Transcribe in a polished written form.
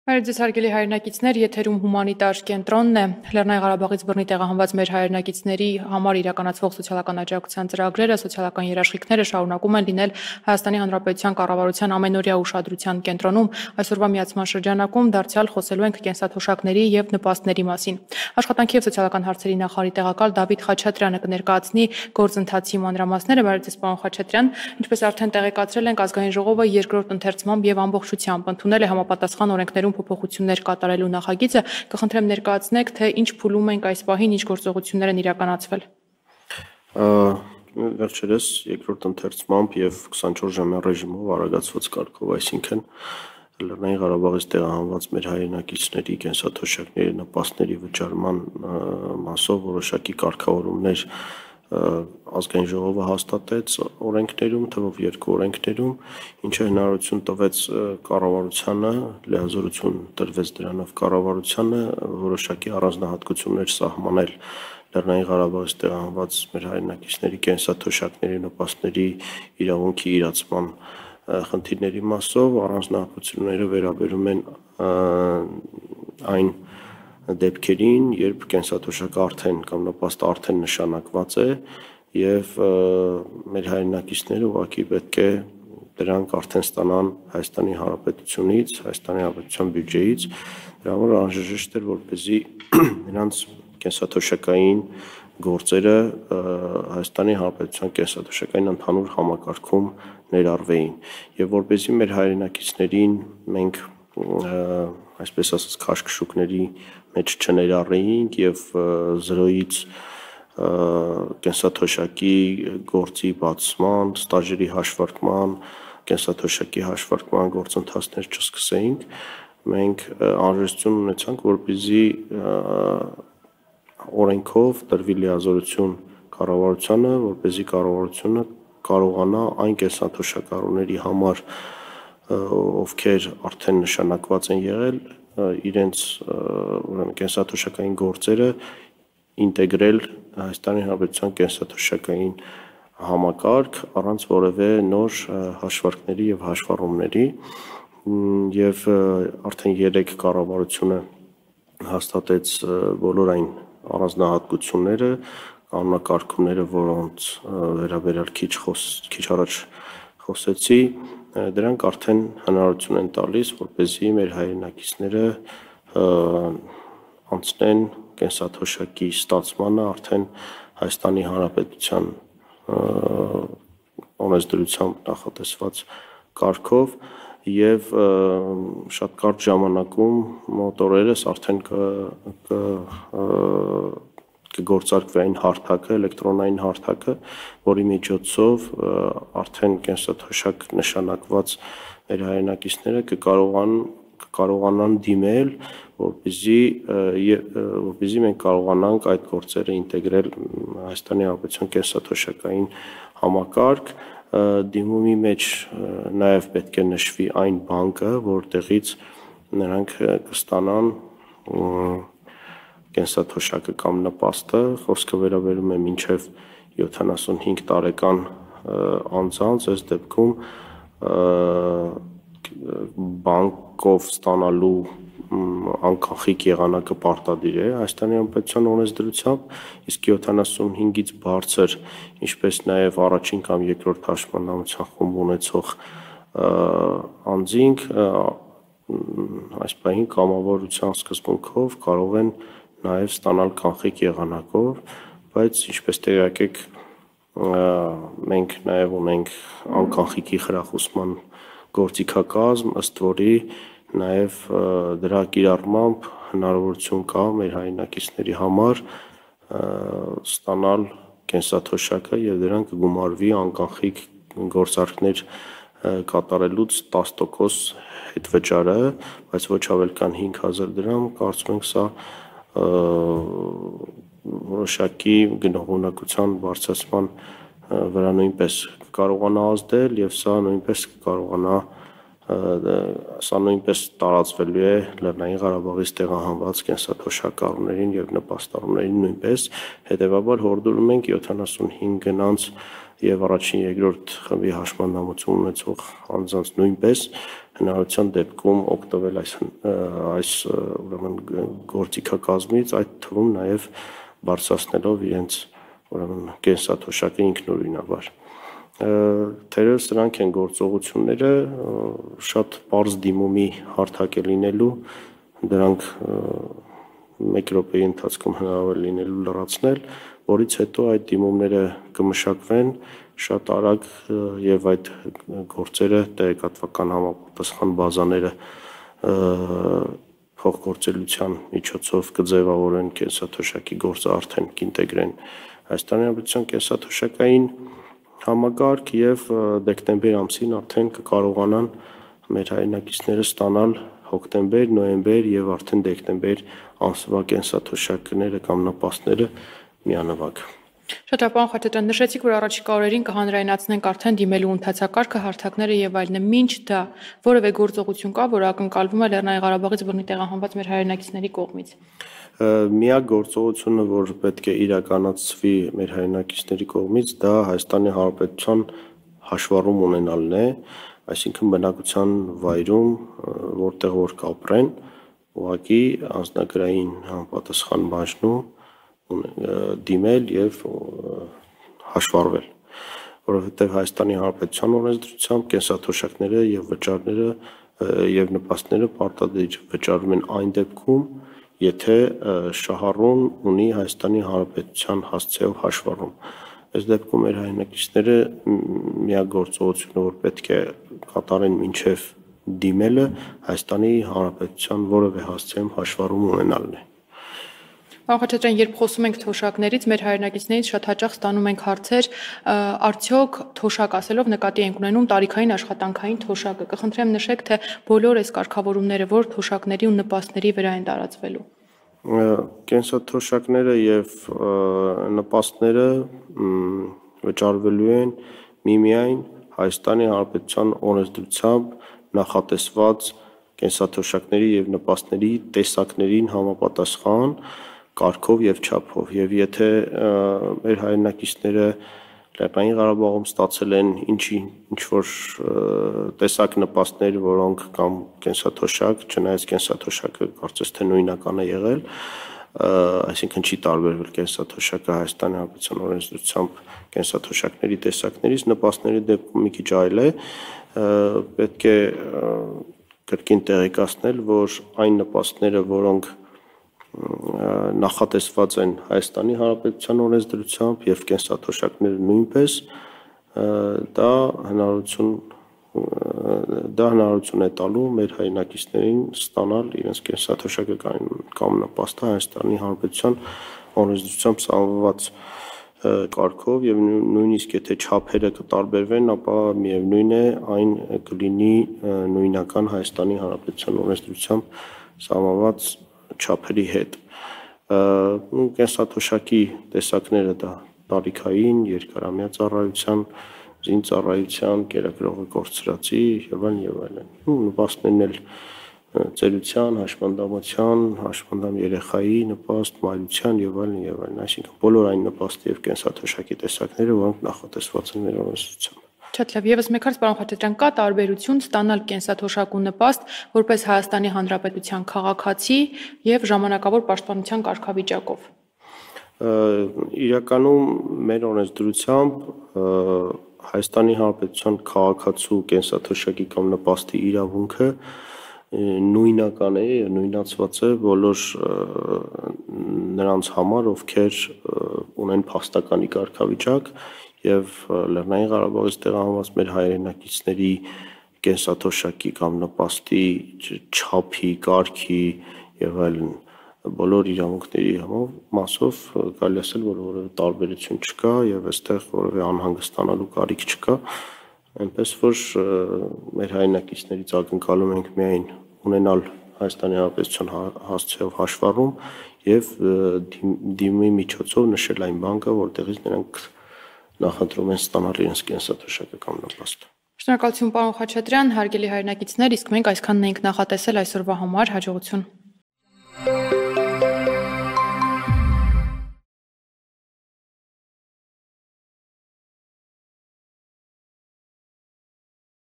Ձեզ հարգելի հայրենակիցներ, եթերում հումանիտար կենտրոնն է, Լեռնային Ղարաբաղից բռնի տեղահանված մեր հայրենակիցների համար իրականացվող սոցիալական աջակցության ծրագրերը, սոցիալական երաշխիքները շարունակում են լինել Հայաստանի Հանրապետության կառավարության ամենօրյա ուշադրության կենտրոնում։ Այսօրվա միացման շրջանակում դարձյալ խոսելու ենք կենսաթոշակների եւ նպաստների մասին։ Աշխատանքի եւ սոցիալական հարցերի նախարարի տեղակալ Դավիթ Խաչատրյանը կներկայացնի գործընթացի մանրամասները, բարև ձեզ պարոն Խաչատրյան, ինչպես արդեն տեղեկացրել ենք, ազգային ժողովը երկրորդ ընթերցմամբ եւ ամբողջությամբ ընդունել է համապատասխան օրենքներում փոփոխություններ կատարելու նախագիծը, կխնդրեմ ներկայացնեք, թե ինչ փուլում ենք այս պահին, ինչ գործողություններ են իրականացվել։ Վերջերս երկրորդ ընթերցմամբ եւ 24-ժամյա ռեժիմով արագացված կարգով, այսինքն Լեռնային Ղարաբաղից տեղահանված մեր հայրենակիցների կենսաթոշակների նպաստների վճարման մասով որոշակի կարգավորումներ ազգային ժողովը հաստատեց օրենքներում, թվով 2 օրենքներում, ինչը հնարավորություն տվեց կառավարությանը, լիազորություն տրվեց դրանով կառավարությանը որոշակի առանձնահատկություններ սահմանել Լեռնային Ղարաբաղից տեղահանված մեր հայրենակիցների կենսաթոշակների նպաստների իրավունքի իրացման խնդիրների մասով առանձնահատկությունները վերաբերում են այն դեպքերին, երբ կենսաթոշակը արդեն կամ նպաստը արդեն նշանակված է եւ մեր հայրենակիցները ուղղակի պետք է դրանք արդեն ստանան Հայաստանի Հանրապետությունից, Հայաստանի Հանրապետության բյուջեից, դրա համար անհրաժեշտ էր, որպեսզի նրանց կենսաթոշակային գործերը Հայաստանի Հանրապետության կենսաթոշակային ընդհանուր համակարգում ներառվեին եւ որպեսզի մեր հայրենակիցներին մենք այսպես ասած քաշքշուկների մեջ չներառեինք եւ զրոյից կենսաթոշակի գործի բացման, ստաժերի հաշվարկման, կենսաթոշակի հաշվարկման գործընթացներ չսկսեինք, մենք անհրաժեշտություն ունեցանք, որպեսզի օրենքով տրվի լիազորություն կառավարությանը, որպեսզի կառավարությունը կարողանա այն կենսաթոշակառուների համար, ովքեր արդեն նշանակված են եղել, իրենց ուրեմն կենսաթոշակային գործերը ինտեգրել Հայաստանի Հանրապետության կենսաթոշակային համակարգ առանց որևէ նոր հաշվարկների եւ հաշվառումների եւ արդեն 3 կառավարությունը հաստատեց բոլոր այն առանձնահատկությունները, կանոնակարգումները, որոնց վերաբերյալ քիչ առաջ խոսեցի, դրանք արդեն հնարավորություն են տալիս, որպեսզի մեր հայրենակիցները անցնեն կենսաթոշակի ստացմանը արդեն Հայաստանի Հանրապետության օրենսդրությամբ նախատեսված կարգով եւ շատ կարճ ժամանակում մոտ օրերս արդեն կգործարկվի այն հարթակը, էլեկտրոնային հարթակը, որի միջոցով արդեն կենսաթոշակ նշանակված մեր հայրենակիցները կկարողանան դիմել, որպեսզի մենք կարողանանք այդ գործերը ինտեգրել Հայաստանի Հանրապետության կենսաթոշակային համակարգ, դիմումի մեջ նաև պետք է նշվի այն բանկը, որտեղից նրանք կստանան կենսաթոշակը կամ նպաստը, խոսքը վերաբերում է մինչև 75 տարեկան անձանց, այս դեպքում բանկով ստանալու անկախիկ եղանակը պարտադիր է Հայաստանի Հանրապետության օրենսդրությամբ, իսկ 75-ից բարձր, ինչպես նաև առաջին կամ երկրորդ հաշմանդամության խումբ ունեցող անձինք այս պահին կամավորության սկզբունքով կարող են նաև ստանալ կանխիկ եղանակով, բայց ինչպես տեղյակ եք, մենք նաև ունենք անկանխիկի խրախուսման գործիքակազմ, ըստ որի նաև դրա կիրառմամբ հնարավորություն կա մեր հայրենակիցների համար ստանալ կենսաթոշակը եւ դրան կգումարվի անկանխիկ գործարքներ կատարելուց 10% հետվճարը, բայց ոչ ավել քան 5000 դրամ, կարծում ենք սա որոշակի գնողունակության բարձրացման վրա նույնպես կարողանա ազդել եւ սա նույնպես տարածվելու է Լեռնային Ղարաբաղից տեղահանված կենսաթոշակառուներին եւ նպաստառուներին նույնպես, հետեւաբար հորդորում ենք 75 գնանց եւ առաջին երկրորդ խմբի հաշմանդամություն ունեցող անձանց նույնպես հնարավորության դեպքում օգտվել այս ուրեմն գործիքակազմից, այդ թվում նաեւ բարձրացնելով իրենց ուրեմն կենսաթոշակը ինքնուրույնաբար։ Թերևս սրանք են գործողությունները, շատ պարզ դիմումի հարթակ է լինելու, դրանք մեկ րոպեի ընթացքում հնարավոր լինելու լրացնել, որից հետո այդ դիմումները կմշակվեն շատ արագ եւ այդ գործերը տեղեկատվական համապատասխան բազաները փոխգործելիության միջոցով կձևավորեն կենսաթոշակի գործը արդեն կինտեգրեն Հայաստանի Հանրապետության կենսաթոշակային համակարգ եւ դեկտեմբեր ամսին արդեն կկարողանան մեր հայրենակիցները ստանալ հոկտեմբեր, նոյեմբեր եւ արդեն դեկտեմբեր ամսվա կենսաթոշակները կամ նպաստները միանվագ։ Շատ պարոն Խաչատրյան, նշեցիք, որ առաջիկա օրերին կհանրայնացնենք արդեն դիմելու ընթացակարգը, հարթակները եւ այլն։ Մինչ դա որևէ գործողություն կա, որը ակնկալվում է Լեռնային Ղարաբաղից բռնի տեղահանված մեր հայրենակիցների կողմից։ Միակ գործողությունը, որ պետք է իրականացվի մեր հայրենակիցների կողմից, դա Հայաստանի Հանրապետության հաշվառում ունենալն է, այսինքն բնակության վայրում, որտեղ որ կապրեն, ուղղակի անձնագրային համապատասխան բաժնում դիմել եւ հաշվառվել, որովհետեւ Հայաստանի Հանրապետության օրենսդրությամբ կենսաթոշակները եւ վճարները եւ նպաստները պարտադիր վճարվում են այն դեպքում, եթե շահառուն ունի Հայաստանի Հանրապետության հասցեով հաշվառում։ Այս դեպքում մեր հայրենակիցները միակ գործողությունը, որ պետք է կատարեն մինչև դիմելը, Հայաստանի Հանրապետության որևէ հասցեում հաշվառում ունենալն է։ Պարոն Խաչատրյան, երբ խոսում ենք թոշակներից, մեր հայրենակիցներից շատ հաճախ ստանում ենք հարցեր, արդյոք թոշակ ասելով նկատի ենք ունենում տարիքային աշխատանքային թոշակը։ Կխնդրեմ նշեք, թե բոլոր այս կարգավորումները որ թոշակների ու նպաստների վրա են տարածվելու։ Կենսաթոշակները եւ նպաստները վճարվելու են միմիայն Հայաստանի Հանրապետության օրենսդրությամբ նախատեսված կենսաթոշակների եւ նպաստների տեսակներին համապատասխան կարգով եւ չափով, եւ եթե մեր հայրենակիցները Լեռնային Ղարաբաղում ստացել են ինչ-որ տեսակ նպաստներ, որոնք կամ կենսաթոշակ, չնայած կենսաթոշակը կարծես թե նույնական է եղել, այսինքն չի տարբերվել կենսաթոշակը Հայաստանի Հանրապետության օրենսդրությամբ կենսաթոշակների տեսակներից, նպաստների դեպքում մի քիչ այլ է, պետք է կրկին տեղեկացնել, որ այն նպաստները, որոնք նախատեսված են Հայաստանի Հանրապետության օրենսդրությամբ եւ կենսաթոշակները նույնպես դա հնարավորություն է տալու մեր հայրենակիցներին ստանալ իրենց կենսաթոշակը կամ նպաստը Հայաստանի Հանրապետության օրենսդրությամբ սահմանված կարգով եւ նույնիսկ եթե չափերը կտարբերվեն, ապա միևնույն է այն կլինի նույնական Հայաստանի Հանրապետության օրենսդրությամբ սահմանված չափերի հետ։ Կենսաթոշակի տեսակները դա տարիքային, երկարամյա ծառայության, զինծառայության, կերակրողի կորցրածի եւ այլն։ Նպաստներն էլ ծերության, հաշմանդամության, հաշմանդամ երեխայի նպաստ, մայրության եւ այլն, այսինքն բոլոր այն նպաստի եւ կենսաթոշակի տեսակները, որոնք նախատեսված են մեր օրենսդրությամբ։ Շատ լավ, եւս մեկ հարց, պարոն Խաչատրյան, կա տարբերություն ստանալ կենսաթոշակ ու նպաստ որպես Հայաստանի Հանրապետության քաղաքացի եւ ժամանակավոր պաշտպանության կարգավիճակով։ Իրականում մեր օրենսդրությամբ Հայաստանի Հանրապետության քաղաքացու կենսաթոշակի կամ նպաստի իրավունքը նույնական է, նույնացված է բոլոր նրանց համար, ովքեր ունեն փաստականի կարգավիճակ եւ Լեռնային Ղարաբաղից տեղահանված մեր հայրենակիցների կենսաթոշակի կամ նպաստի չափի, կարգի եւ այլն բոլոր իրավունքների մասով կարելի ասել, որ որևէ տարբերություն չկա եւ այստեղ որևէ անհանգստանալու կարիք չկա, այնպես որ մեր հայրենակիցներից ակնկալում ենք միայն ունենալ Հայաստանի Հանրապետության հասցեով հաշվառում եւ դիմի միջոցով նշել այն բանկը, որտեղից նրանք նախընտրում են ստանալ իրենց կենսաթոշակը կամ նպաստը։ Շնորհակալություն պարոն Խաչատրյան, հարգելի հայրենակիցներ, իսկ մենք այսքանն ենք նախատեսել այսօրվա համար, հաջողություն։